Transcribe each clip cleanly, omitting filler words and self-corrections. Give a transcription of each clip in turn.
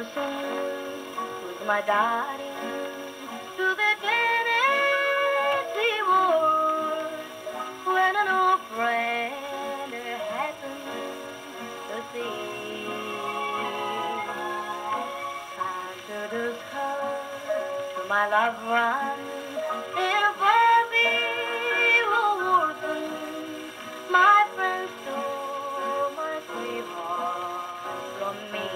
soon with my darling to the Tennessee woods when an old friend happened to see. I introduced her to my loved one in a Bobby Waltz. My friends stole my sweetheart from me.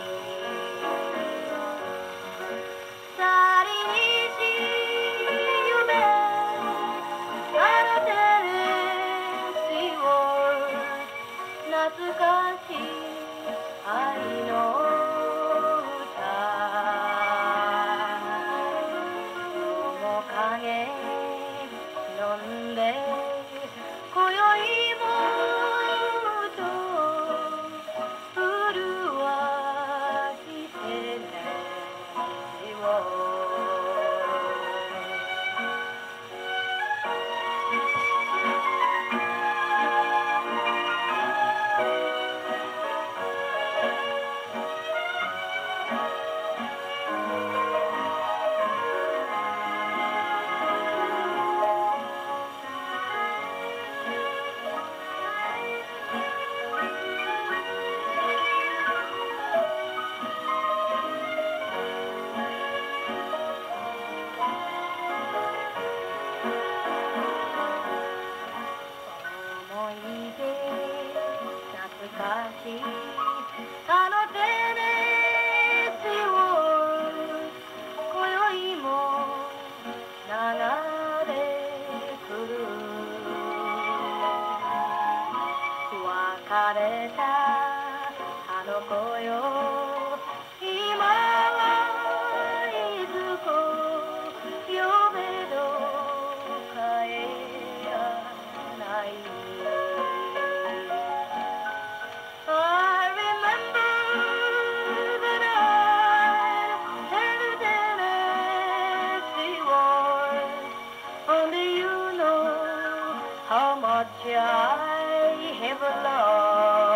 別れたあの子よ今はいずこ呼べど帰らない I remember the night in the Tennessee war. Only you know how much I have loved